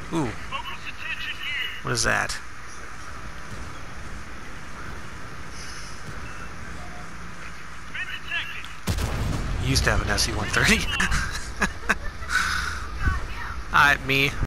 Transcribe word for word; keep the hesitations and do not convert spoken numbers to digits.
Ooh, what is that? You used to have an S E one thirty. Alright, me.